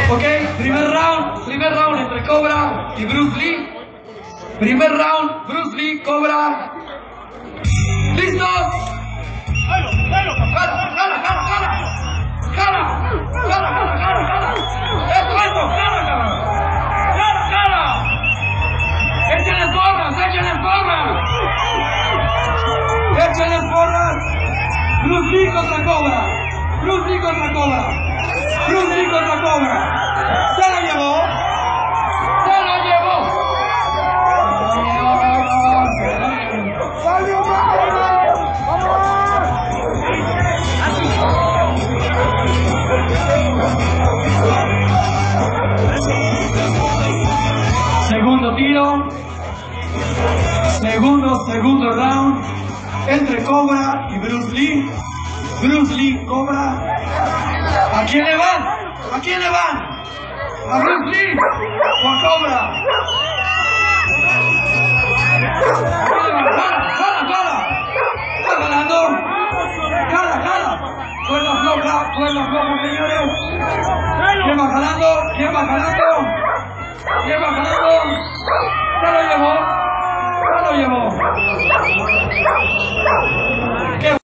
Ok, primer round entre Cobra y Bruce Lee. Primer round, Bruce Lee, Cobra. ¿Listos? ¡Jala! ¡Échenle porras! Bruce Lee contra Cobra. Bruce Lee contra Cobra. Bruce Lee contra Cobra. ¡Se lo llevó! ¡Se lo llevó! Segundo tiro. Segundo round entre Cobra y Bruce Lee. Bruce Lee, Cobra. ¿A quién le van? ¿A quién le van? ¿A Bruce Lee o a Cobra? ¡Jala! ¿Está jalando? ¡Jala! Cuerda floja, señores. ¿Quién va jalando? ¿Quién va jalando? ¡Se lo llevó!